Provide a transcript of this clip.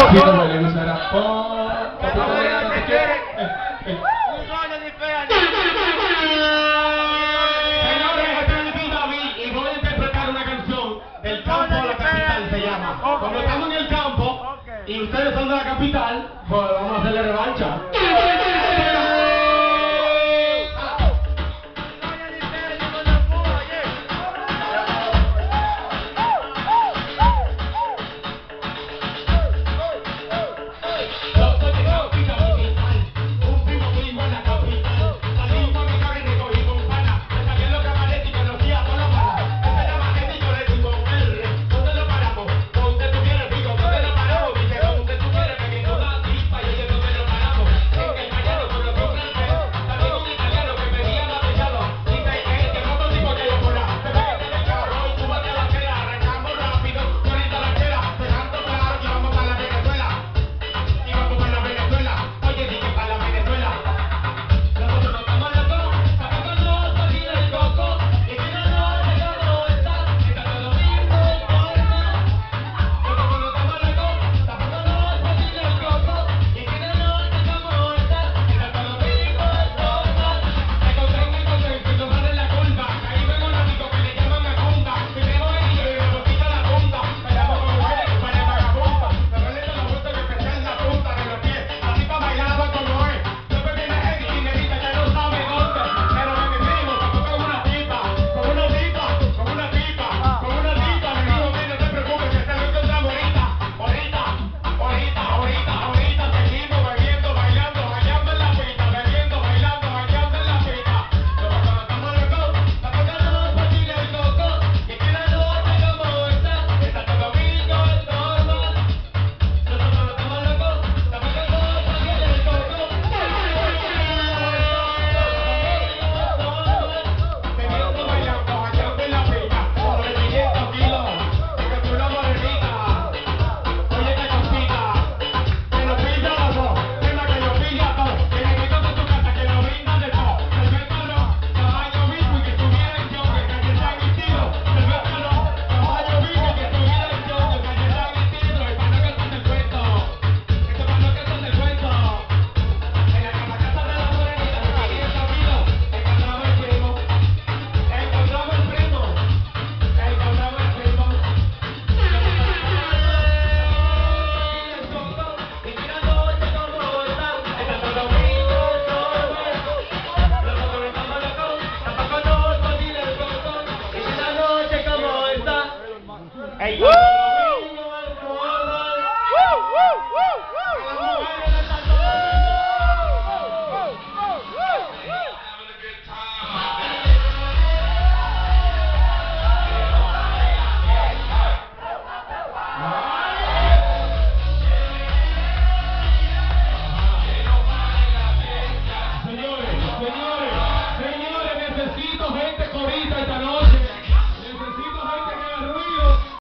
Capito me le gustará. Capito me te quiere. Señores, estoy aquí David y voy a interpretar una canción del campo a la capital, se llama. Como estamos en el campo y ustedes son de la capital, pues vamos a hacerle revancha.